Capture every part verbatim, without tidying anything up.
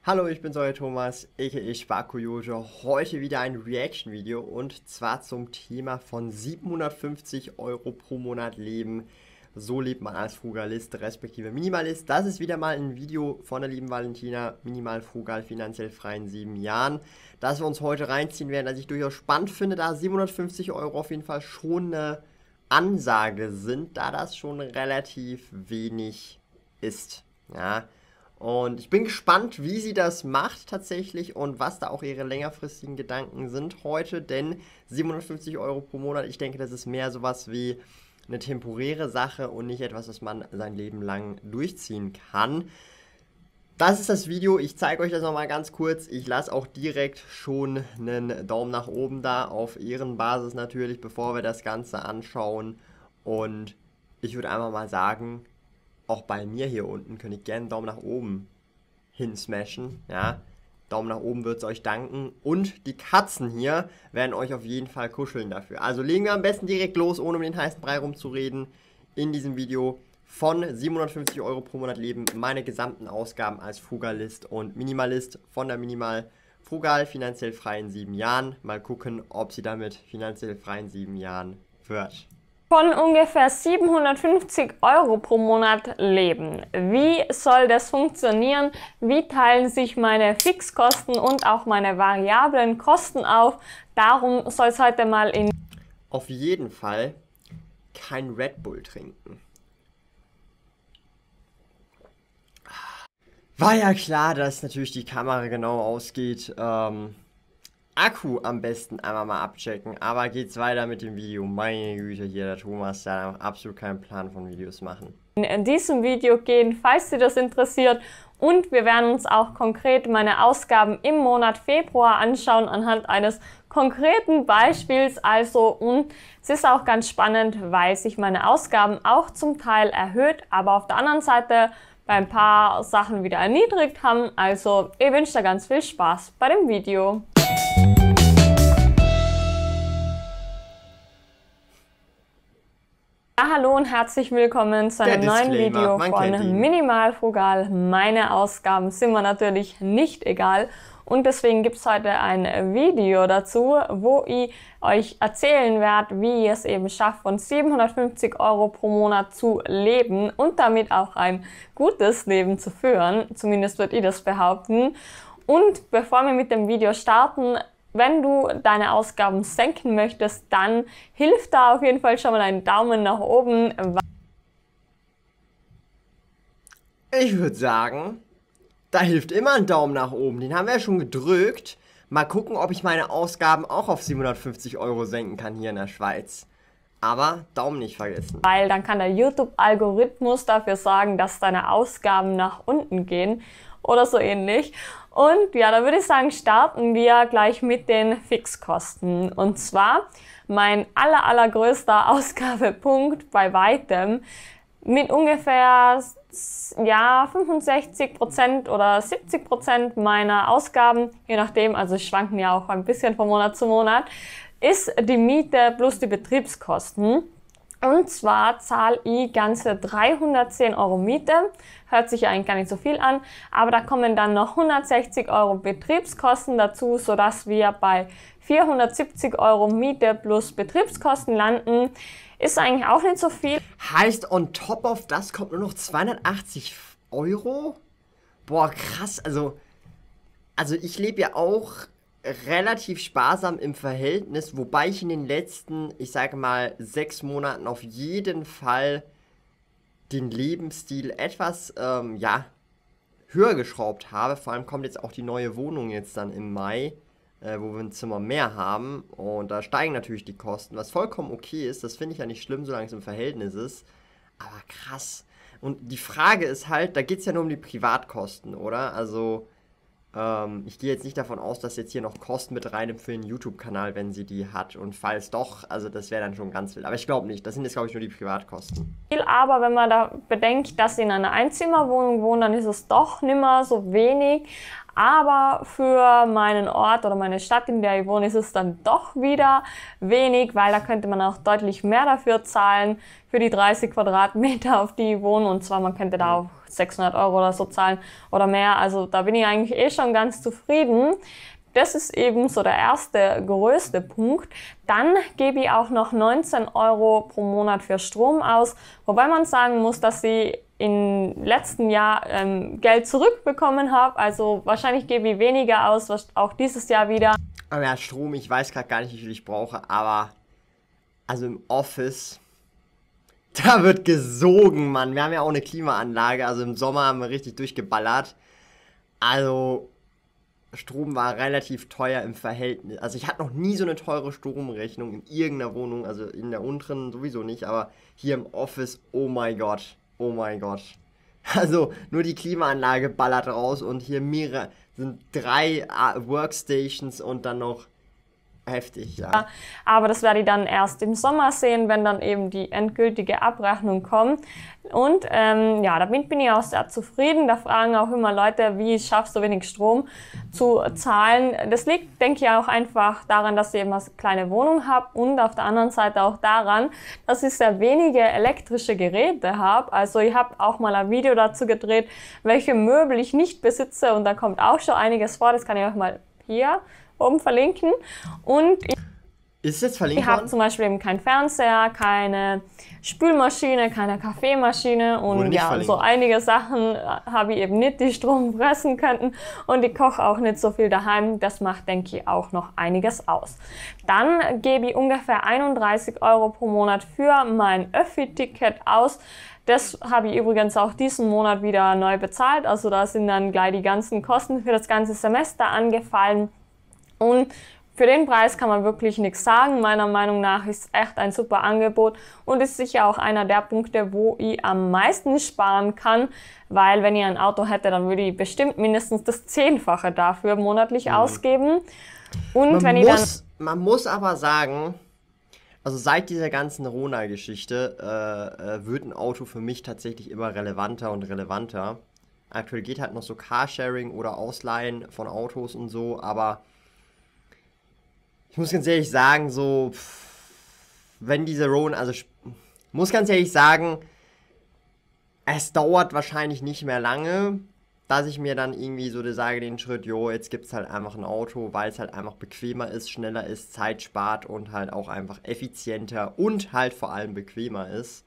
Hallo, ich bin's, euer Thomas, aka Sparkoyote. Heute wieder ein Reaction-Video und zwar zum Thema von siebenhundertfünfzig Euro pro Monat leben. So lebt man als Frugalist, respektive Minimalist. Das ist wieder mal ein Video von der lieben Valentina, minimal frugal, finanziell frei in sieben Jahren, das wir uns heute reinziehen werden, das ich durchaus spannend finde, da siebenhundertfünfzig Euro auf jeden Fall schon eine Ansage sind, da das schon relativ wenig ist. Ja. Und ich bin gespannt, wie sie das macht tatsächlich und was da auch ihre längerfristigen Gedanken sind heute, denn siebenhundertfünfzig Euro pro Monat, ich denke, das ist mehr sowas wie eine temporäre Sache und nicht etwas, was man sein Leben lang durchziehen kann. Das ist das Video, ich zeige euch das nochmal ganz kurz. Ich lasse auch direkt schon einen Daumen nach oben da, auf Ehrenbasis natürlich, bevor wir das Ganze anschauen. Und ich würde einfach mal sagen, auch bei mir hier unten könnt ihr gerne einen Daumen nach oben hinsmashen, ja. Daumen nach oben wird es euch danken. Und die Katzen hier werden euch auf jeden Fall kuscheln dafür. Also legen wir am besten direkt los, ohne um den heißen Brei rumzureden, in diesem Video von siebenhundertfünfzig Euro pro Monat leben. Meine gesamten Ausgaben als Frugalist und Minimalist von der Minimal Frugal, finanziell frei in sieben Jahren. Mal gucken, ob sie damit finanziell frei in sieben Jahren wird. Von ungefähr siebenhundertfünfzig Euro pro Monat leben. Wie soll das funktionieren? Wie teilen sich meine Fixkosten und auch meine variablen Kosten auf? Darum soll es heute mal in... Auf jeden Fall kein Red Bull trinken. War ja klar, dass natürlich die Kamera genau ausgeht. Ähm... Akku am besten einmal mal abchecken, aber geht's weiter mit dem Video. Meine Güte, hier der Thomas, der hat absolut keinen Plan von Videos machen. In diesem Video gehen, falls Sie das interessiert, und wir werden uns auch konkret meine Ausgaben im Monat Februar anschauen anhand eines konkreten Beispiels. Also, und es ist auch ganz spannend, weil sich meine Ausgaben auch zum Teil erhöht, aber auf der anderen Seite bei ein paar Sachen wieder erniedrigt haben. Also, ich wünsche dir ganz viel Spaß bei dem Video. Ja, hallo und herzlich willkommen zu einem neuen Video von Minimal Frugal. Meine Ausgaben sind mir natürlich nicht egal und deswegen gibt es heute ein Video dazu, wo ich euch erzählen werde, wie ihr es eben schafft, von siebenhundertfünfzig Euro pro Monat zu leben und damit auch ein gutes Leben zu führen. Zumindest würde ich das behaupten. Und bevor wir mit dem Video starten, wenn du deine Ausgaben senken möchtest, dann hilft da auf jeden Fall schon mal ein Daumen nach oben. Ich würde sagen, da hilft immer ein Daumen nach oben. Den haben wir ja schon gedrückt. Mal gucken, ob ich meine Ausgaben auch auf siebenhundertfünfzig Euro senken kann hier in der Schweiz. Aber Daumen nicht vergessen. Weil dann kann der YouTube-Algorithmus dafür sorgen, dass deine Ausgaben nach unten gehen oder so ähnlich. Und ja, da würde ich sagen, starten wir gleich mit den Fixkosten. Und zwar mein aller, allergrößter Ausgabepunkt bei weitem mit ungefähr ja, fünfundsechzig Prozent oder siebzig Prozent meiner Ausgaben, je nachdem, also schwanken ja auch ein bisschen von Monat zu Monat, ist die Miete plus die Betriebskosten. Und zwar zahle ich ganze dreihundertzehn Euro Miete. Hört sich ja eigentlich gar nicht so viel an, aber da kommen dann noch hundertsechzig Euro Betriebskosten dazu, sodass wir bei vierhundertsiebzig Euro Miete plus Betriebskosten landen. Ist eigentlich auch nicht so viel. Heißt, on top of das kommt nur noch zweihundertachtzig Euro? Boah, krass. Also, also ich lebe ja auch relativ sparsam im Verhältnis, wobei ich in den letzten, ich sage mal, sechs Monaten auf jeden Fall den Lebensstil etwas, ähm, ja, höher geschraubt habe. Vor allem kommt jetzt auch die neue Wohnung jetzt dann im Mai, äh, wo wir ein Zimmer mehr haben und da steigen natürlich die Kosten, was vollkommen okay ist. Das finde ich ja nicht schlimm, solange es im Verhältnis ist, aber krass. Und die Frage ist halt, da geht es ja nur um die Privatkosten, oder? Also Ähm, ich gehe jetzt nicht davon aus, dass jetzt hier noch Kosten mit reinnimmt für den YouTube-Kanal, wenn sie die hat. Und falls doch, also das wäre dann schon ganz wild. Aber ich glaube nicht. Das sind jetzt, glaube ich, nur die Privatkosten. Aber wenn man da bedenkt, dass sie in einer Einzimmerwohnung wohnen, dann ist es doch nimmer so wenig. Aber für meinen Ort oder meine Stadt, in der ich wohne, ist es dann doch wieder wenig, weil da könnte man auch deutlich mehr dafür zahlen, für die dreißig Quadratmeter, auf die ich wohne. Und zwar, man könnte da auch sechshundert Euro oder so zahlen oder mehr. Also da bin ich eigentlich eh schon ganz zufrieden. Das ist eben so der erste größte Punkt. Dann gebe ich auch noch neunzehn Euro pro Monat für Strom aus, wobei man sagen muss, dass ich im letzten Jahr ähm, Geld zurückbekommen habe. Also wahrscheinlich gebe ich weniger aus, was auch dieses Jahr wieder. Aber ja, Strom, ich weiß gerade gar nicht, wie viel ich brauche, aber also im Office, da wird gesogen, Mann. Wir haben ja auch eine Klimaanlage, also im Sommer haben wir richtig durchgeballert. Also Strom war relativ teuer im Verhältnis. Also ich hatte noch nie so eine teure Stromrechnung in irgendeiner Wohnung, also in der unteren sowieso nicht, aber hier im Office, oh mein Gott, oh mein Gott. Also nur die Klimaanlage ballert raus und hier mehrere, sind drei Workstations und dann noch heftig, ja. Aber das werde ich dann erst im Sommer sehen, wenn dann eben die endgültige Abrechnung kommt. Und ähm, ja, damit bin ich auch sehr zufrieden. Da fragen auch immer Leute, wie schaffst du wenig Strom zu zahlen. Das liegt, denke ich, auch einfach daran, dass ich eben eine kleine Wohnung habe und auf der anderen Seite auch daran, dass ich sehr wenige elektrische Geräte habe. Also ich habe auch mal ein Video dazu gedreht, welche Möbel ich nicht besitze und da kommt auch schon einiges vor. Das kann ich euch mal hier oben verlinken. Und ich, ist es jetzt verlinkt ich habe zum Beispiel eben keinen Fernseher, keine Spülmaschine, keine Kaffeemaschine und ja, verlinkt. So einige Sachen habe ich eben nicht, die Strom fressen könnten und ich koche auch nicht so viel daheim. Das macht, denke ich, auch noch einiges aus. Dann gebe ich ungefähr einunddreißig Euro pro Monat für mein Öffi-Ticket aus. Das habe ich übrigens auch diesen Monat wieder neu bezahlt. Also da sind dann gleich die ganzen Kosten für das ganze Semester angefallen. Und für den Preis kann man wirklich nichts sagen. Meiner Meinung nach ist echt ein super Angebot und ist sicher auch einer der Punkte, wo ich am meisten sparen kann, weil wenn ich ein Auto hätte, dann würde ich bestimmt mindestens das Zehnfache dafür monatlich mhm. ausgeben. Und man wenn ich muss, dann man muss aber sagen, also seit dieser ganzen Rona-Geschichte äh, äh, wird ein Auto für mich tatsächlich immer relevanter und relevanter. Aktuell geht halt noch so Carsharing oder Ausleihen von Autos und so, aber ich muss ganz ehrlich sagen, so, wenn diese Rona, also ich muss ganz ehrlich sagen, es dauert wahrscheinlich nicht mehr lange, dass ich mir dann irgendwie so sage, den Schritt, jo, jetzt gibt es halt einfach ein Auto, weil es halt einfach bequemer ist, schneller ist, Zeit spart und halt auch einfach effizienter und halt vor allem bequemer ist.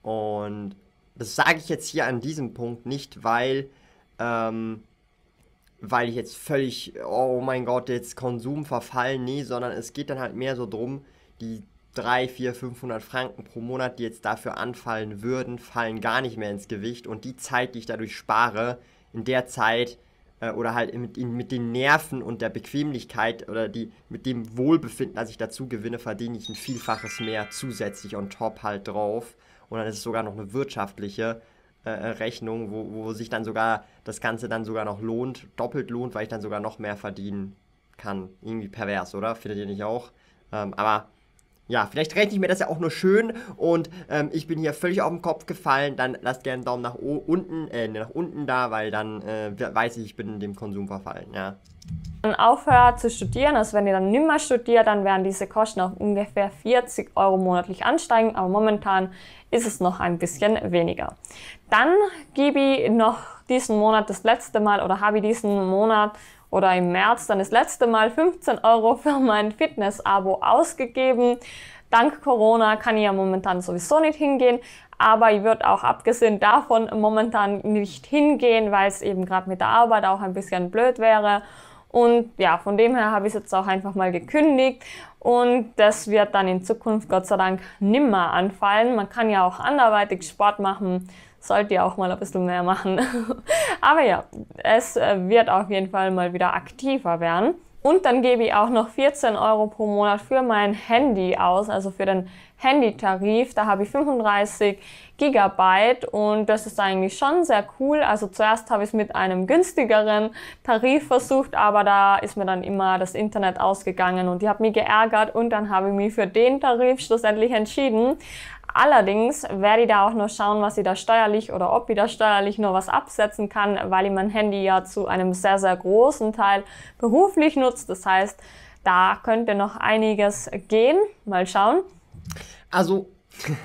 Und das sage ich jetzt hier an diesem Punkt nicht, weil, ähm, weil ich jetzt völlig, oh mein Gott, jetzt Konsum verfallen, nee, sondern es geht dann halt mehr so drum, die dreihundert, vierhundert, fünfhundert Franken pro Monat, die jetzt dafür anfallen würden, fallen gar nicht mehr ins Gewicht und die Zeit, die ich dadurch spare, in der Zeit äh, oder halt mit, mit den Nerven und der Bequemlichkeit oder die mit dem Wohlbefinden, das ich dazu gewinne, verdiene ich ein Vielfaches mehr zusätzlich on top halt drauf und dann ist es sogar noch eine wirtschaftliche Äh, Rechnung, wo, wo sich dann sogar das Ganze dann sogar noch lohnt, doppelt lohnt, weil ich dann sogar noch mehr verdienen kann. Irgendwie pervers, oder? Findet ihr nicht auch? Ähm, aber ja, vielleicht rechne ich mir das ja auch nur schön und ähm, ich bin hier völlig auf den Kopf gefallen, dann lasst gerne einen Daumen nach unten, äh, nach unten da, weil dann äh, weiß ich, ich bin in dem Konsum verfallen, ja. Wenn man aufhört zu studieren, also wenn ihr dann nicht mehr studiert, dann werden diese Kosten auf ungefähr vierzig Euro monatlich ansteigen, aber momentan ist es noch ein bisschen weniger. Dann gebe ich noch diesen Monat das letzte Mal oder habe ich diesen Monat oder im März dann das letzte Mal fünfzehn Euro für mein Fitness-Abo ausgegeben. Dank Corona kann ich ja momentan sowieso nicht hingehen, aber ich würde auch abgesehen davon momentan nicht hingehen, weil es eben gerade mit der Arbeit auch ein bisschen blöd wäre. Und ja, von dem her habe ich es jetzt auch einfach mal gekündigt und das wird dann in Zukunft Gott sei Dank nimmer anfallen. Man kann ja auch anderweitig Sport machen, sollte ja auch mal ein bisschen mehr machen. Aber ja, es wird auf jeden Fall mal wieder aktiver werden. Und dann gebe ich auch noch vierzehn Euro pro Monat für mein Handy aus, also für den Handytarif. Da habe ich fünfunddreißig Gigabyte und das ist eigentlich schon sehr cool. Also zuerst habe ich es mit einem günstigeren Tarif versucht, aber da ist mir dann immer das Internet ausgegangen und ich habe mich geärgert und dann habe ich mich für den Tarif schlussendlich entschieden. Allerdings werde ich da auch noch schauen, was ich da steuerlich oder ob ich da steuerlich noch was absetzen kann, weil ich mein Handy ja zu einem sehr, sehr großen Teil beruflich nutze. Das heißt, da könnte noch einiges gehen. Mal schauen. Also,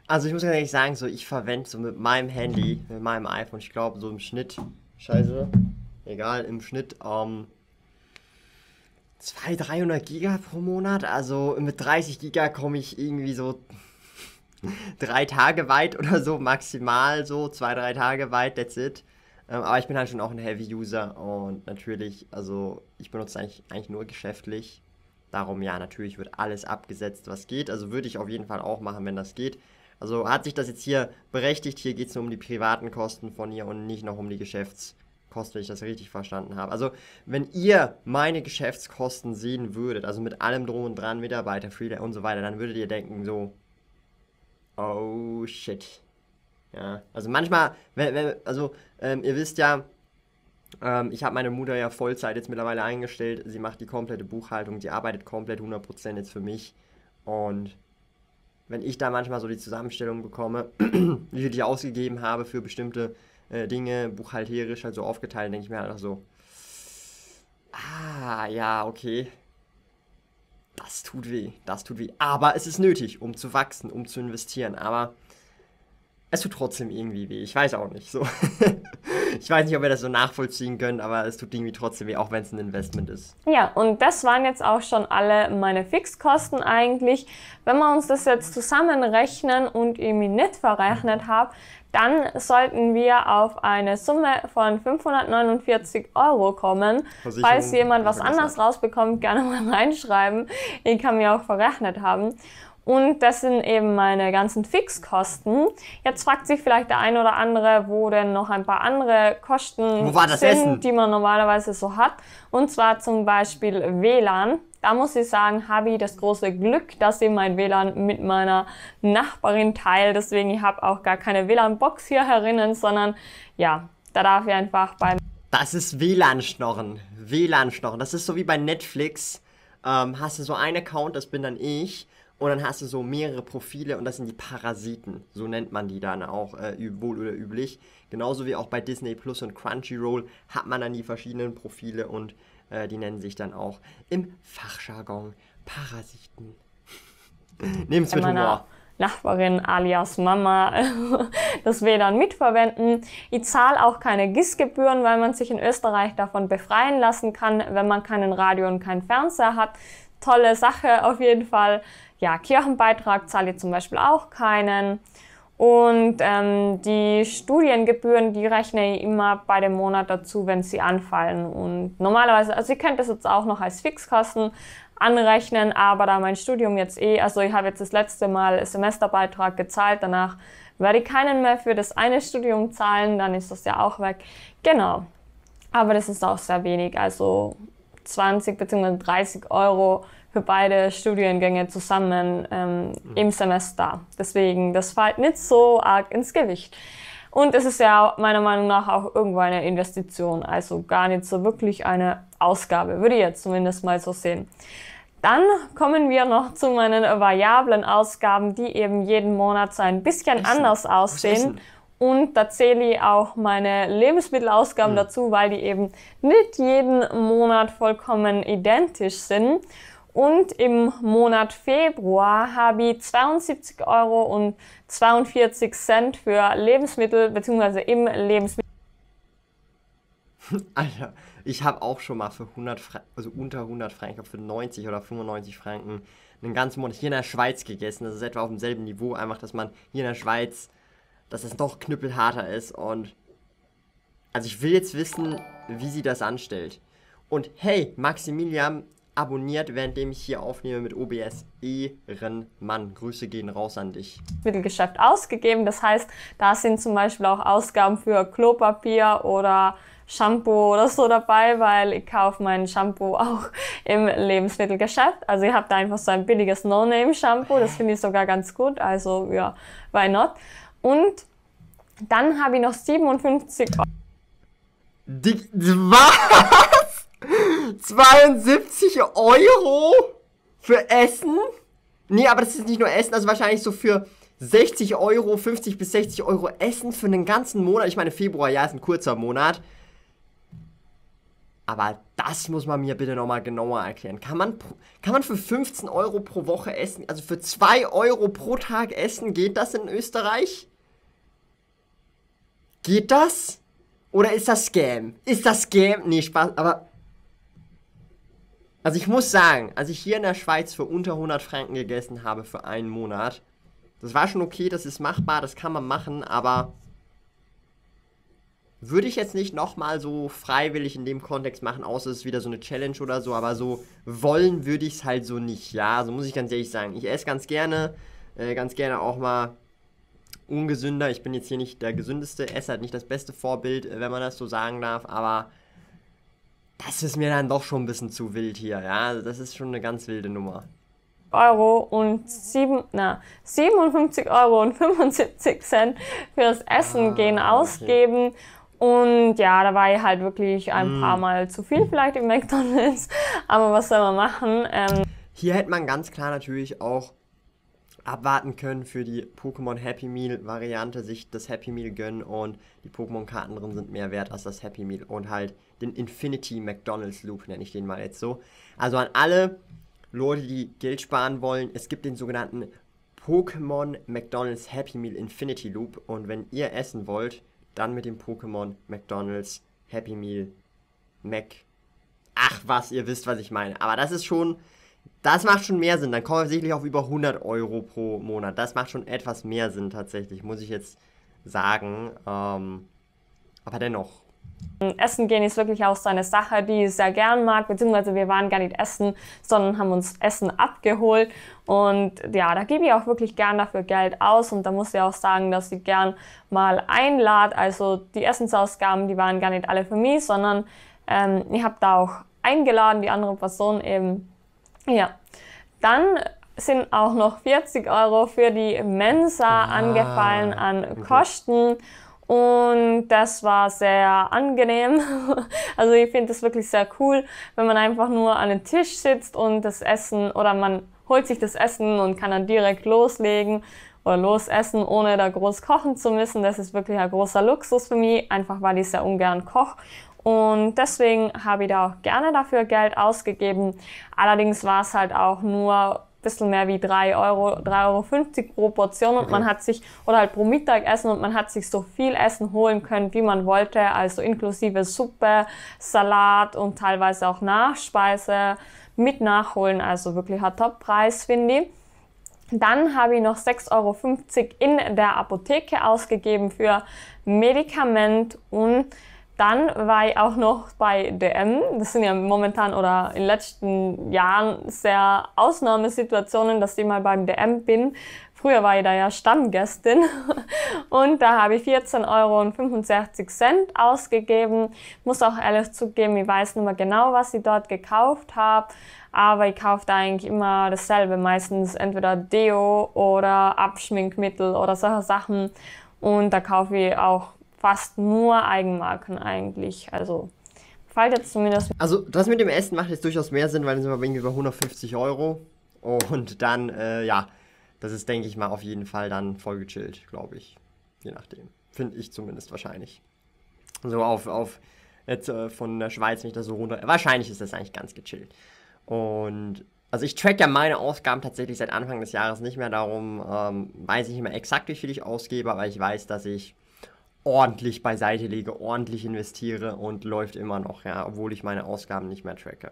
Also ich muss ganz ehrlich sagen, so ich verwende so mit meinem Handy, mit meinem iPhone, ich glaube so im Schnitt, scheiße, egal, im Schnitt, ähm, zweihundert, dreihundert Giga pro Monat. Also mit dreißig Giga komme ich irgendwie so drei Tage weit oder so, maximal so, zwei, drei Tage weit, that's it. Ähm, aber ich bin halt schon auch ein Heavy-User und natürlich, also ich benutze eigentlich, eigentlich nur geschäftlich. Darum ja, natürlich wird alles abgesetzt, was geht. Also würde ich auf jeden Fall auch machen, wenn das geht. Also hat sich das jetzt hier berechtigt. Hier geht es nur um die privaten Kosten von ihr und nicht noch um die Geschäftskosten, wenn ich das richtig verstanden habe. Also wenn ihr meine Geschäftskosten sehen würdet, also mit allem drum und dran, Mitarbeiter, Freelancer und so weiter, dann würdet ihr denken so, oh shit. Ja, also manchmal, wenn, wenn, also ähm, ihr wisst ja, ähm, ich habe meine Mutter ja Vollzeit jetzt mittlerweile eingestellt. Sie macht die komplette Buchhaltung, sie arbeitet komplett hundert Prozent jetzt für mich. Und wenn ich da manchmal so die Zusammenstellung bekomme, wie viel ich ausgegeben habe für bestimmte äh, Dinge, buchhalterisch halt so aufgeteilt, denke ich mir halt auch so, ah, ja, okay, das tut weh, das tut weh. Aber es ist nötig, um zu wachsen, um zu investieren. Aber es tut trotzdem irgendwie weh. Ich weiß auch nicht, so. Ich weiß nicht, ob ihr das so nachvollziehen könnt, aber es tut irgendwie trotzdem weh, auch wenn es ein Investment ist. Ja, und das waren jetzt auch schon alle meine Fixkosten eigentlich. Wenn wir uns das jetzt zusammenrechnen und irgendwie nicht verrechnet haben, dann sollten wir auf eine Summe von fünfhundertneunundvierzig Euro kommen. Falls jemand was anderes rausbekommt, gerne mal reinschreiben. Ich kann mir auch verrechnet haben. Und das sind eben meine ganzen Fixkosten. Jetzt fragt sich vielleicht der ein oder andere, wo denn noch ein paar andere Kosten sind, Essen? die man normalerweise so hat. Und zwar zum Beispiel W L A N. Da muss ich sagen, habe ich das große Glück, dass ich mein W L A N mit meiner Nachbarin teile. Deswegen, ich habe auch gar keine W L A N-Box hier herinnen, sondern ja, da darf ich einfach beim... Das ist W L A N-Schnorren. W L A N-Schnorren. Das ist so wie bei Netflix. Ähm, hast du so einen Account, das bin dann ich. Und dann hast du so mehrere Profile und das sind die Parasiten. So nennt man die dann auch, äh, wohl oder üblich. Genauso wie auch bei Disney Plus und Crunchyroll hat man dann die verschiedenen Profile und äh, die nennen sich dann auch im Fachjargon Parasiten. Nehmt's mit Humor. Nachbarin alias Mama das W L A N mitverwenden. Ich zahle auch keine G I S-Gebühren, weil man sich in Österreich davon befreien lassen kann, wenn man keinen Radio und keinen Fernseher hat. Tolle Sache auf jeden Fall. Ja, Kirchenbeitrag zahle ich zum Beispiel auch keinen. Und ähm, die Studiengebühren, die rechne ich immer bei dem Monat dazu, wenn sie anfallen. Und normalerweise, also ihr könnt das jetzt auch noch als Fixkosten anrechnen, aber da mein Studium jetzt eh, also ich habe jetzt das letzte Mal Semesterbeitrag gezahlt, danach werde ich keinen mehr für das eine Studium zahlen, dann ist das ja auch weg. Genau, aber das ist auch sehr wenig, also zwanzig bzw. dreißig Euro für beide Studiengänge zusammen ähm, mhm. im Semester. Deswegen, das fällt nicht so arg ins Gewicht. Und es ist ja meiner Meinung nach auch irgendwo eine Investition, also gar nicht so wirklich eine Ausgabe, würde ich jetzt zumindest mal so sehen. Dann kommen wir noch zu meinen variablen Ausgaben, die eben jeden Monat so ein bisschen Essen. anders aussehen. Und da zähle ich auch meine Lebensmittelausgaben mhm. dazu, weil die eben nicht jeden Monat vollkommen identisch sind. Und im Monat Februar habe ich zweiundsiebzig Euro und zweiundvierzig Cent für Lebensmittel bzw. im Lebensmittel. Alter, ich habe auch schon mal für hundert Franken, also unter hundert Franken, für neunzig oder fünfundneunzig Franken einen ganzen Monat hier in der Schweiz gegessen. Das ist etwa auf demselben Niveau, einfach, dass man hier in der Schweiz, dass es doch knüppelharter ist. Und also ich will jetzt wissen, wie sie das anstellt. Und hey, Maximilian abonniert, währenddem ich hier aufnehme mit O B S. Ehrenmann. Grüße gehen raus an dich. Mittelgeschäft ausgegeben. Das heißt, da sind zum Beispiel auch Ausgaben für Klopapier oder Shampoo oder so dabei, weil ich kaufe mein Shampoo auch im Lebensmittelgeschäft. Also ich habe da einfach so ein billiges No-Name-Shampoo. Das finde ich sogar ganz gut. Also ja, why not? Und dann habe ich noch siebenundfünfzig Euro. Die, was? zweiundsiebzig Euro für Essen? Nee, aber das ist nicht nur Essen, also wahrscheinlich so für sechzig Euro, fünfzig bis sechzig Euro Essen für einen ganzen Monat. Ich meine, Februar, ja, ist ein kurzer Monat. Aber das muss man mir bitte nochmal genauer erklären. Kann man, kann man für fünfzehn Euro pro Woche essen, also für zwei Euro pro Tag essen, geht das in Österreich? Geht das? Oder ist das Scam? Ist das Scam? Nee, Spaß, aber... Also ich muss sagen, als ich hier in der Schweiz für unter hundert Franken gegessen habe für einen Monat, das war schon okay, das ist machbar, das kann man machen, aber würde ich jetzt nicht nochmal so freiwillig in dem Kontext machen, außer es ist wieder so eine Challenge oder so, aber so wollen würde ich es halt so nicht, ja, so muss ich ganz ehrlich sagen. Ich esse ganz gerne, äh, ganz gerne auch mal ungesünder. Ich bin jetzt hier nicht der gesündeste Esser, halt nicht das beste Vorbild, wenn man das so sagen darf, aber das ist mir dann doch schon ein bisschen zu wild hier, ja, also das ist schon eine ganz wilde Nummer. Euro und sieben, na, siebenundfünfzig Euro und fünfundsiebzig Cent fürs Essen ah, gehen ausgeben. Okay. Und ja, da war ich halt wirklich ein mm. paar Mal zu viel vielleicht im McDonald's, aber was soll man machen? Ähm Hier hätte man ganz klar natürlich auch abwarten können für die Pokémon Happy Meal Variante, sich das Happy Meal gönnen und die Pokémon-Karten drin sind mehr wert als das Happy Meal und halt den Infinity McDonald's Loop, nenne ich den mal jetzt so. Also an alle Leute, die Geld sparen wollen, es gibt den sogenannten Pokémon McDonald's Happy Meal Infinity Loop und wenn ihr essen wollt, dann mit dem Pokémon McDonald's Happy Meal Mac. Ach was, ihr wisst, was ich meine. Aber das ist schon, das macht schon mehr Sinn. Dann kommen wir sicherlich auf über hundert Euro pro Monat. Das macht schon etwas mehr Sinn tatsächlich, muss ich jetzt sagen. Ähm, aber dennoch. Essen gehen ist wirklich auch so eine Sache, die ich sehr gern mag, beziehungsweise wir waren gar nicht essen, sondern haben uns Essen abgeholt und ja, da gebe ich auch wirklich gern dafür Geld aus und da muss ich auch sagen, dass ich gern mal einlade, also die Essensausgaben, die waren gar nicht alle für mich, sondern ähm, ich habe da auch eingeladen, die andere Person eben, ja. Dann sind auch noch vierzig Euro für die Mensa ah, angefallen an okay. Kosten. Und das war sehr angenehm. Also ich finde das wirklich sehr cool, wenn man einfach nur an den Tisch sitzt und das Essen, oder man holt sich das Essen und kann dann direkt loslegen oder losessen, ohne da groß kochen zu müssen. Das ist wirklich ein großer Luxus für mich, einfach weil ich sehr ungern koche. Und deswegen habe ich da auch gerne dafür Geld ausgegeben. Allerdings war es halt auch nur bisschen mehr wie drei Euro, drei Euro fünfzig pro Portion und okay. man hat sich, oder halt pro Mittagessen und man hat sich so viel Essen holen können, wie man wollte, also inklusive Suppe, Salat und teilweise auch Nachspeise mit Nachholen, also wirklich ein Top-Preis, finde ich. Dann habe ich noch sechs Euro fünfzig in der Apotheke ausgegeben für Medikament und dann war ich auch noch bei D M. Das sind ja momentan oder in den letzten Jahren sehr Ausnahmesituationen, dass ich mal beim D M bin. Früher war ich da ja Stammgästin und da habe ich vierzehn Euro und fünfundsechzig Cent ausgegeben. Muss auch ehrlich zugeben, ich weiß nicht mehr genau, was ich dort gekauft habe, aber ich kaufe da eigentlich immer dasselbe, meistens entweder Deo oder Abschminkmittel oder solche Sachen und da kaufe ich auch fast nur Eigenmarken eigentlich, also fällt jetzt zumindest... Also das mit dem Essen macht jetzt durchaus mehr Sinn, weil dann sind wir irgendwie bei hundertfünfzig Euro und dann, äh, ja, das ist, denke ich mal, auf jeden Fall dann voll gechillt, glaube ich, je nachdem, finde ich zumindest wahrscheinlich. So auf, auf jetzt äh, von der Schweiz nicht das so runter, wahrscheinlich ist das eigentlich ganz gechillt und... Also ich track ja meine Ausgaben tatsächlich seit Anfang des Jahres nicht mehr, darum ähm, weiß ich nicht mehr exakt, wie viel ich ausgebe, aber ich weiß, dass ich ordentlich beiseite lege, ordentlich investiere und läuft immer noch, ja, obwohl ich meine Ausgaben nicht mehr tracke.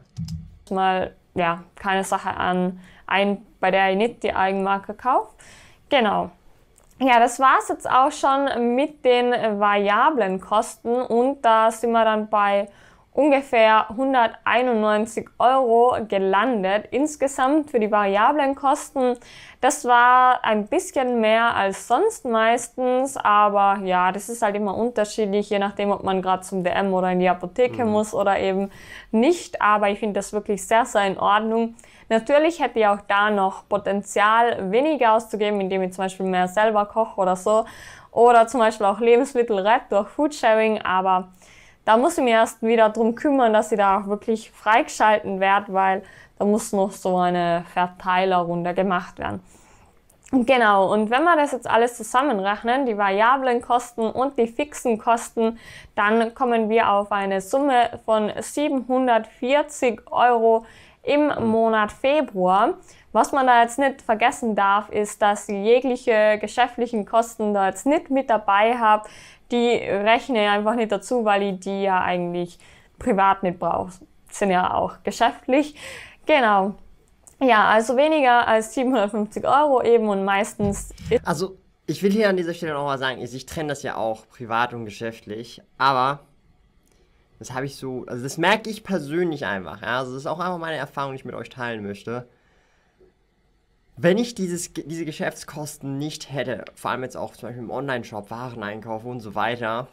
Mal, ja, keine Sache an, ein, bei der ich nicht die Eigenmarke kaufe. Genau. Ja, das war es jetzt auch schon mit den variablen Kosten und da sind wir dann bei ungefähr hunderteinundneunzig Euro gelandet insgesamt für die variablen Kosten. Das war ein bisschen mehr als sonst meistens, aber ja, das ist halt immer unterschiedlich, je nachdem, ob man gerade zum D M oder in die Apotheke mhm. muss oder eben nicht. Aber ich finde das wirklich sehr, sehr in Ordnung. Natürlich hätte ich auch da noch Potenzial, weniger auszugeben, indem ich zum Beispiel mehr selber koche oder so. Oder zum Beispiel auch Lebensmittel rette durch Foodsharing, aber da muss ich mich erst wieder drum kümmern, dass ich da auch wirklich freigeschalten werde, weil da muss noch so eine Verteilerrunde gemacht werden. Genau, und wenn wir das jetzt alles zusammenrechnen, die variablen Kosten und die fixen Kosten, dann kommen wir auf eine Summe von siebenhundertvierzig Euro im Monat Februar. Was man da jetzt nicht vergessen darf, ist, dass ich jegliche geschäftlichen Kosten da jetzt nicht mit dabei habe. Die rechne ich einfach nicht dazu, weil ich die ja eigentlich privat nicht brauche. Sind ja auch geschäftlich. Genau. Ja, also weniger als siebenhundertfünfzig Euro eben und meistens... Also, ich will hier an dieser Stelle noch mal sagen, ich trenne das ja auch privat und geschäftlich, aber das habe ich so, also das merke ich persönlich einfach, ja, also das ist auch einfach meine Erfahrung, die ich mit euch teilen möchte. Wenn ich dieses, diese Geschäftskosten nicht hätte, vor allem jetzt auch zum Beispiel im Online-Shop, Wareneinkauf und so weiter,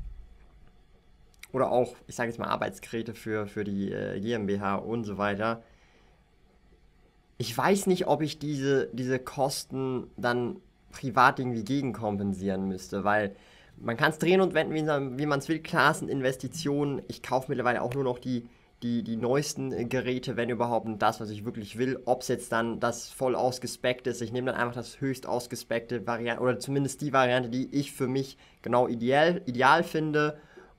oder auch, ich sage jetzt mal Arbeitsgeräte für, für die äh, GmbH und so weiter, ich weiß nicht, ob ich diese, diese Kosten dann privat irgendwie gegenkompensieren müsste, weil man kann es drehen und wenden, wie, wie man es will. Klar, sind Investitionen. Ich kaufe mittlerweile auch nur noch die, die, die neuesten Geräte, wenn überhaupt, und das, was ich wirklich will. Ob es jetzt dann das voll ausgespeckt ist. Ich nehme dann einfach das höchst ausgespeckte Variante, oder zumindest die Variante, die ich für mich genau ideal, ideal finde.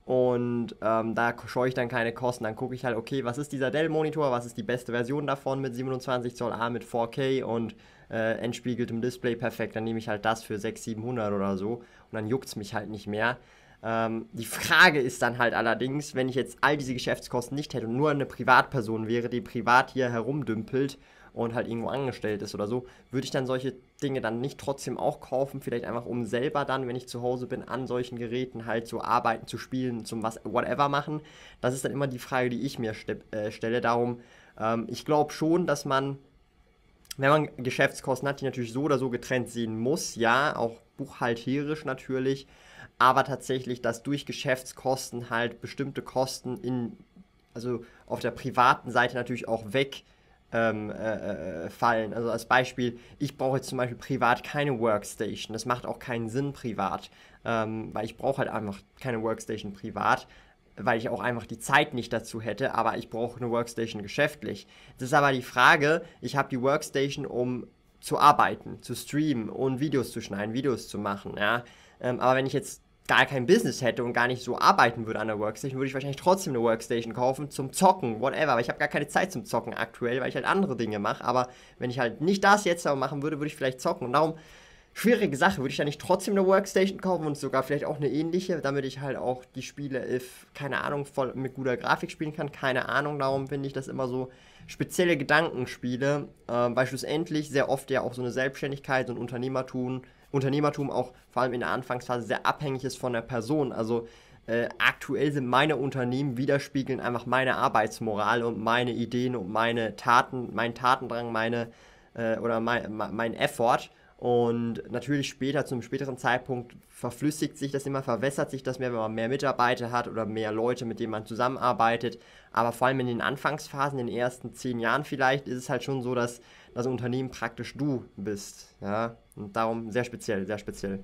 Und ähm, da scheue ich dann keine Kosten. Dann gucke ich halt, okay, was ist dieser Dell-Monitor, was ist die beste Version davon mit siebenundzwanzig Zoll A mit vier K und äh, entspiegeltem Display perfekt. Dann nehme ich halt das für sechshundert, siebenhundert oder so und dann juckt es mich halt nicht mehr. Ähm, die Frage ist dann halt allerdings, wenn ich jetzt all diese Geschäftskosten nicht hätte und nur eine Privatperson wäre, die privat hier herumdümpelt und halt irgendwo angestellt ist oder so, würde ich dann solche Dinge dann nicht trotzdem auch kaufen, vielleicht einfach um selber dann, wenn ich zu Hause bin, an solchen Geräten halt zu arbeiten, zu spielen, zum was, whatever machen. Das ist dann immer die Frage, die ich mir ste äh, stelle. Darum, ähm, ich glaube schon, dass man, wenn man Geschäftskosten hat, die natürlich so oder so getrennt sehen muss, ja, auch buchhalterisch natürlich, aber tatsächlich, dass durch Geschäftskosten halt bestimmte Kosten in, also auf der privaten Seite natürlich auch weg Ähm, äh, fallen. Also als Beispiel, ich brauche jetzt zum Beispiel privat keine Workstation. Das macht auch keinen Sinn privat, ähm, weil ich brauche halt einfach keine Workstation privat, weil ich auch einfach die Zeit nicht dazu hätte, aber ich brauche eine Workstation geschäftlich. Das ist aber die Frage, ich habe die Workstation, um zu arbeiten, zu streamen und Videos zu schneiden, Videos zu machen, ja. Ähm, aber wenn ich jetzt gar kein Business hätte und gar nicht so arbeiten würde an der Workstation, würde ich wahrscheinlich trotzdem eine Workstation kaufen zum Zocken, whatever, aber ich habe gar keine Zeit zum Zocken aktuell, weil ich halt andere Dinge mache, aber wenn ich halt nicht das jetzt aber machen würde, würde ich vielleicht zocken und darum, schwierige Sache, würde ich dann nicht trotzdem eine Workstation kaufen und sogar vielleicht auch eine ähnliche, damit ich halt auch die Spiele, if, keine Ahnung, voll mit guter Grafik spielen kann, keine Ahnung, darum finde ich das immer so spezielle Gedankenspiele, äh, weil schlussendlich sehr oft ja auch so eine Selbstständigkeit und Unternehmertum Unternehmertum auch vor allem in der Anfangsphase sehr abhängig ist von der Person. Also äh, aktuell sind meine Unternehmen widerspiegeln einfach meine Arbeitsmoral und meine Ideen und meine Taten, mein Tatendrang, meine äh, oder mein, mein Effort. Und natürlich später, zum späteren Zeitpunkt verflüssigt sich das immer, verwässert sich das mehr, wenn man mehr Mitarbeiter hat oder mehr Leute, mit denen man zusammenarbeitet. Aber vor allem in den Anfangsphasen, in den ersten zehn Jahren vielleicht, ist es halt schon so, dass das Unternehmen praktisch du bist. Ja? Und darum sehr speziell, sehr speziell.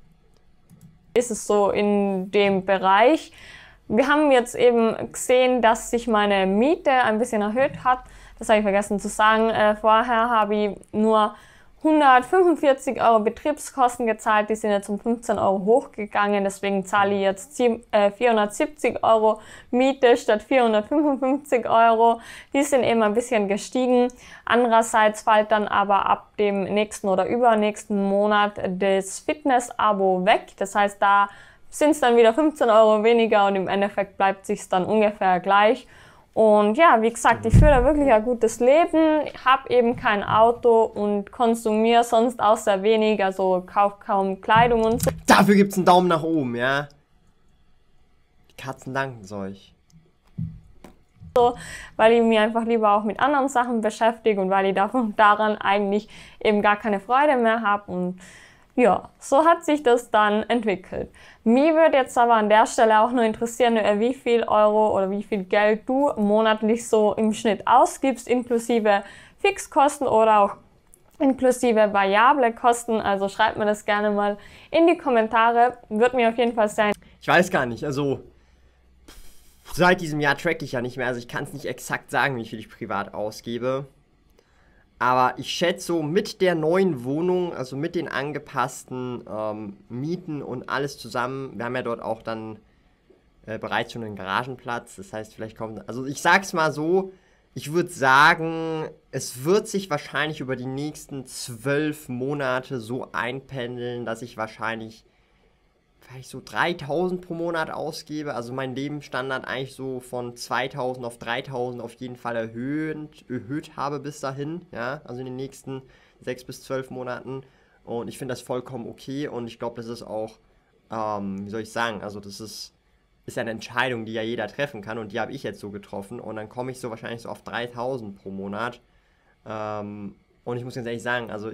Ist es so in dem Bereich. Wir haben jetzt eben gesehen, dass sich meine Miete ein bisschen erhöht hat. Das habe ich vergessen zu sagen. Äh, vorher habe ich nur hundertfünfundvierzig Euro Betriebskosten gezahlt, die sind jetzt um fünfzehn Euro hochgegangen, deswegen zahle ich jetzt vierhundertsiebzig Euro Miete statt vierhundertfünfundfünfzig Euro. Die sind eben ein bisschen gestiegen. Andererseits fällt dann aber ab dem nächsten oder übernächsten Monat das Fitness-Abo weg. Das heißt, da sind es dann wieder fünfzehn Euro weniger und im Endeffekt bleibt es sich dann ungefähr gleich. Und ja, wie gesagt, ich führe da wirklich ein gutes Leben, habe eben kein Auto und konsumiere sonst auch sehr wenig, also kaufe kaum Kleidung und so. Dafür gibt es einen Daumen nach oben, ja? Die Katzen danken es euch. So, weil ich mich einfach lieber auch mit anderen Sachen beschäftige und weil ich davon daran eigentlich eben gar keine Freude mehr habe. Und ja, so hat sich das dann entwickelt. Mich würde jetzt aber an der Stelle auch nur interessieren, wie viel Euro oder wie viel Geld du monatlich so im Schnitt ausgibst, inklusive Fixkosten oder auch inklusive variable Kosten. Also schreibt mir das gerne mal in die Kommentare. Würde mir auf jeden Fall sein. Ich weiß gar nicht, also seit diesem Jahr track ich ja nicht mehr, also ich kann es nicht exakt sagen, wie viel ich privat ausgebe. Aber ich schätze so mit der neuen Wohnung, also mit den angepassten ähm, Mieten und alles zusammen, wir haben ja dort auch dann äh, bereits schon einen Garagenplatz, das heißt vielleicht kommt, also ich sag's mal so, ich würde sagen, es wird sich wahrscheinlich über die nächsten zwölf Monate so einpendeln, dass ich wahrscheinlich vielleicht so dreitausend pro Monat ausgebe, also mein Lebensstandard eigentlich so von zweitausend auf dreitausend auf jeden Fall erhöht, erhöht habe bis dahin, ja, also in den nächsten sechs bis zwölf Monaten und ich finde das vollkommen okay und ich glaube, das ist auch, ähm, wie soll ich sagen, also das ist, ist ja eine Entscheidung, die ja jeder treffen kann und die habe ich jetzt so getroffen und dann komme ich so wahrscheinlich so auf dreitausend pro Monat ähm, und ich muss ganz ehrlich sagen, also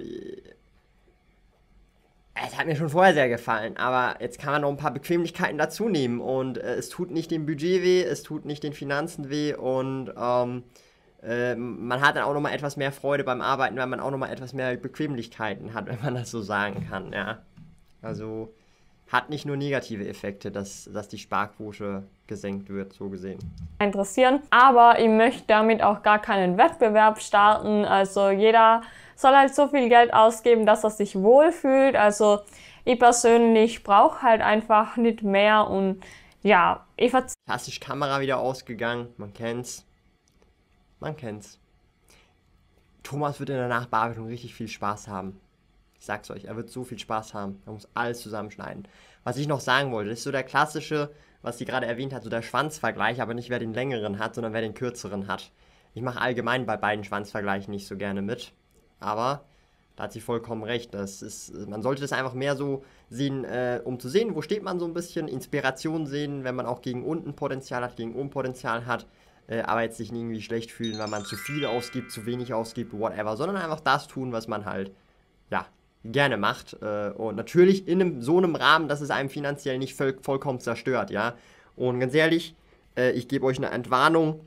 es hat mir schon vorher sehr gefallen, aber jetzt kann man noch ein paar Bequemlichkeiten dazu nehmen und äh, es tut nicht dem Budget weh, es tut nicht den Finanzen weh und ähm, äh, man hat dann auch nochmal etwas mehr Freude beim Arbeiten, weil man auch nochmal etwas mehr Bequemlichkeiten hat, wenn man das so sagen kann, ja. Also hat nicht nur negative Effekte, dass, dass die Sparquote gesenkt wird, so gesehen. Interessieren, aber ich möchte damit auch gar keinen Wettbewerb starten, also jeder soll halt so viel Geld ausgeben, dass er sich wohlfühlt. Also ich persönlich brauche halt einfach nicht mehr und ja, ich verzichte. Klassisch Kamera wieder ausgegangen, man kennt's. Man kennt's. Thomas wird in der Nachbearbeitung richtig viel Spaß haben. Ich sag's euch, er wird so viel Spaß haben. Er muss alles zusammenschneiden. Was ich noch sagen wollte, das ist so der klassische, was sie gerade erwähnt hat, so der Schwanzvergleich, aber nicht wer den längeren hat, sondern wer den kürzeren hat. Ich mache allgemein bei beiden Schwanzvergleichen nicht so gerne mit. Aber da hat sie vollkommen recht. Das ist, man sollte das einfach mehr so sehen, äh, um zu sehen, wo steht man so ein bisschen. Inspiration sehen, wenn man auch gegen unten Potenzial hat, gegen oben Potenzial hat. Äh, aber jetzt sich nicht irgendwie schlecht fühlen, weil man zu viel ausgibt, zu wenig ausgibt, whatever. Sondern einfach das tun, was man halt, ja, gerne macht. Äh, und natürlich in einem, so einem Rahmen, dass es einem finanziell nicht voll, vollkommen zerstört, ja. Und ganz ehrlich, äh, ich gebe euch eine Entwarnung,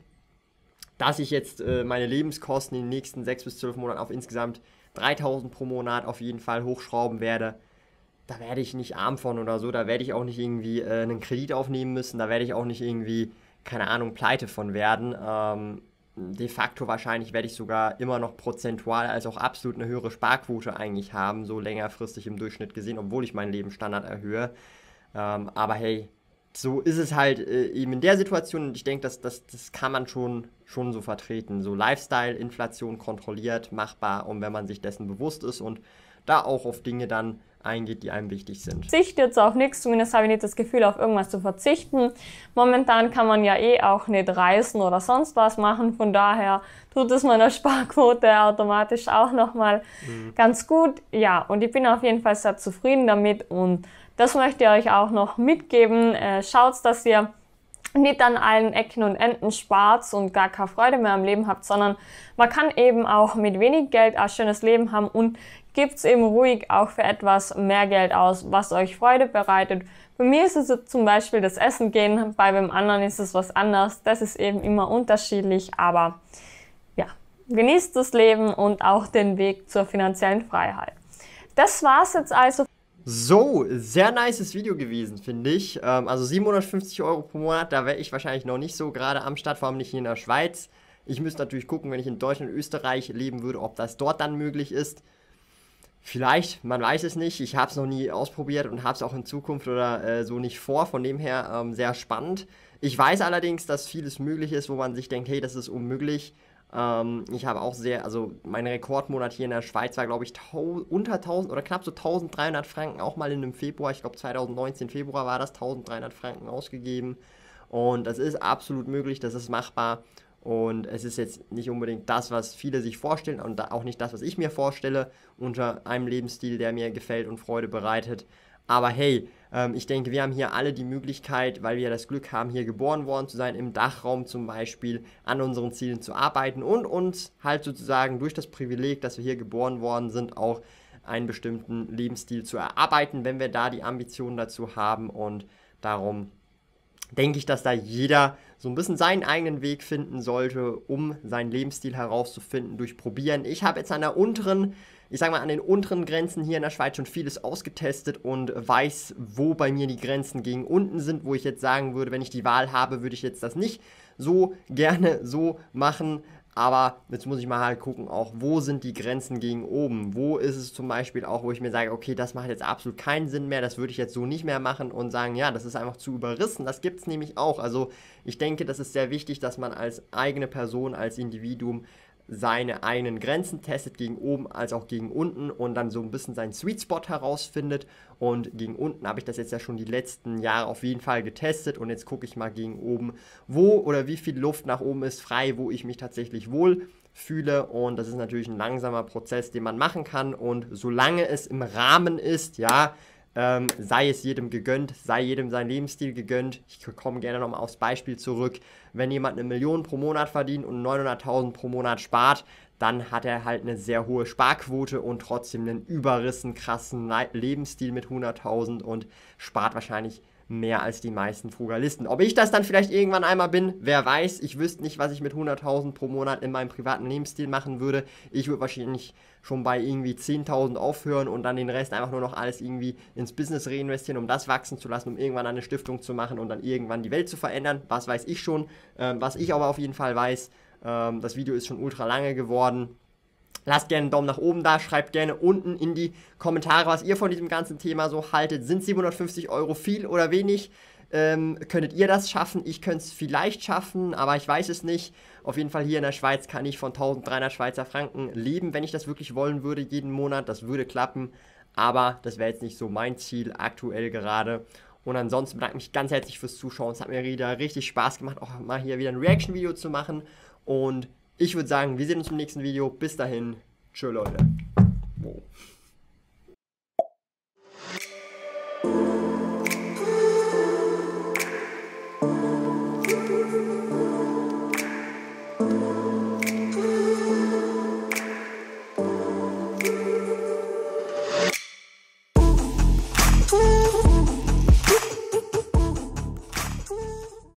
dass ich jetzt äh, meine Lebenskosten in den nächsten sechs bis zwölf Monaten auf insgesamt dreitausend pro Monat auf jeden Fall hochschrauben werde. Da werde ich nicht arm von oder so, da werde ich auch nicht irgendwie äh, einen Kredit aufnehmen müssen, da werde ich auch nicht irgendwie, keine Ahnung, pleite von werden. Ähm, de facto wahrscheinlich werde ich sogar immer noch prozentual als auch absolut eine höhere Sparquote eigentlich haben, so längerfristig im Durchschnitt gesehen, obwohl ich meinen Lebensstandard erhöhe. Ähm, aber hey, so ist es halt äh, eben in der Situation und ich denke, das, das, das kann man schon, schon so vertreten. So Lifestyle, Inflation kontrolliert, machbar und wenn man sich dessen bewusst ist und da auch auf Dinge dann eingeht, die einem wichtig sind. Verzichte jetzt auf nichts, zumindest habe ich nicht das Gefühl, auf irgendwas zu verzichten. Momentan kann man ja eh auch nicht reisen oder sonst was machen, von daher tut es meiner Sparquote automatisch auch nochmal mhm. ganz gut. Ja, und ich bin auf jeden Fall sehr zufrieden damit und das möchte ich euch auch noch mitgeben. Äh, schaut, dass ihr nicht an allen Ecken und Enden spart und gar keine Freude mehr am Leben habt, sondern man kann eben auch mit wenig Geld ein schönes Leben haben und gibt es eben ruhig auch für etwas mehr Geld aus, was euch Freude bereitet. Bei mir ist es jetzt zum Beispiel das Essen gehen, bei wem anderen ist es was anderes. Das ist eben immer unterschiedlich, aber ja, genießt das Leben und auch den Weg zur finanziellen Freiheit. Das war's jetzt also. So, sehr nices Video gewesen, finde ich. Ähm, also siebenhundertfünfzig Euro pro Monat, da wäre ich wahrscheinlich noch nicht so gerade am Start, vor allem nicht hier in der Schweiz. Ich müsste natürlich gucken, wenn ich in Deutschland und Österreich leben würde, ob das dort dann möglich ist. Vielleicht, man weiß es nicht. Ich habe es noch nie ausprobiert und habe es auch in Zukunft oder äh, so nicht vor. Von dem her ähm, sehr spannend. Ich weiß allerdings, dass vieles möglich ist, wo man sich denkt, hey, das ist unmöglich. Ähm, ich habe auch sehr, also mein Rekordmonat hier in der Schweiz war, glaube ich, unter tausend oder knapp so tausenddreihundert Franken, auch mal in einem Februar. Ich glaube zweitausendneunzehn Februar war das, tausenddreihundert Franken ausgegeben. Und das ist absolut möglich, das ist machbar. Und es ist jetzt nicht unbedingt das, was viele sich vorstellen und auch nicht das, was ich mir vorstelle unter einem Lebensstil, der mir gefällt und Freude bereitet. Aber hey, ähm, ich denke, wir haben hier alle die Möglichkeit, weil wir das Glück haben, hier geboren worden zu sein, im Dachraum zum Beispiel, an unseren Zielen zu arbeiten und uns halt sozusagen durch das Privileg, dass wir hier geboren worden sind, auch einen bestimmten Lebensstil zu erarbeiten, wenn wir da die Ambitionen dazu haben. Und darum denke ich, dass da jeder so ein bisschen seinen eigenen Weg finden sollte, um seinen Lebensstil herauszufinden durch Probieren. Ich habe jetzt an der unteren, ich sage mal an den unteren Grenzen hier in der Schweiz schon vieles ausgetestet und weiß, wo bei mir die Grenzen gegen unten sind, wo ich jetzt sagen würde, wenn ich die Wahl habe, würde ich jetzt das nicht so gerne so machen. Aber jetzt muss ich mal halt gucken, auch wo sind die Grenzen gegen oben? Wo ist es zum Beispiel auch, wo ich mir sage, okay, das macht jetzt absolut keinen Sinn mehr, das würde ich jetzt so nicht mehr machen und sagen, ja, das ist einfach zu überrissen. Das gibt es nämlich auch. Also ich denke, das ist sehr wichtig, dass man als eigene Person, als Individuum seine eigenen Grenzen testet, gegen oben als auch gegen unten und dann so ein bisschen seinen Sweet Spot herausfindet. Und gegen unten habe ich das jetzt ja schon die letzten Jahre auf jeden Fall getestet und jetzt gucke ich mal gegen oben, wo oder wie viel Luft nach oben ist frei, wo ich mich tatsächlich wohl fühle, und das ist natürlich ein langsamer Prozess, den man machen kann, und solange es im Rahmen ist, ja, Ähm, sei es jedem gegönnt, sei jedem sein Lebensstil gegönnt. Ich komme gerne nochmal aufs Beispiel zurück. Wenn jemand eine Million pro Monat verdient und neunhunderttausend pro Monat spart, dann hat er halt eine sehr hohe Sparquote und trotzdem einen überrissen krassen Lebensstil mit hunderttausend und spart wahrscheinlich mehr als die meisten Frugalisten. Ob ich das dann vielleicht irgendwann einmal bin, wer weiß. Ich wüsste nicht, was ich mit hunderttausend pro Monat in meinem privaten Lebensstil machen würde. Ich würde wahrscheinlich schon bei irgendwie zehntausend aufhören und dann den Rest einfach nur noch alles irgendwie ins Business reinvestieren, um das wachsen zu lassen, um irgendwann eine Stiftung zu machen und dann irgendwann die Welt zu verändern. Was weiß ich schon. Ähm, was ich aber auf jeden Fall weiß, ähm, das Video ist schon ultra lange geworden. Lasst gerne einen Daumen nach oben da, schreibt gerne unten in die Kommentare, was ihr von diesem ganzen Thema so haltet. Sind siebenhundertfünfzig Euro viel oder wenig? Ähm, könntet ihr das schaffen? Ich könnte es vielleicht schaffen, aber ich weiß es nicht. Auf jeden Fall hier in der Schweiz kann ich von tausenddreihundert Schweizer Franken leben, wenn ich das wirklich wollen würde, jeden Monat. Das würde klappen, aber das wäre jetzt nicht so mein Ziel aktuell gerade. Und ansonsten bedanke ich mich ganz herzlich fürs Zuschauen. Es hat mir wieder richtig Spaß gemacht, auch mal hier wieder ein Reaction-Video zu machen. Und ich würde sagen, wir sehen uns im nächsten Video. Bis dahin. Tschö, Leute.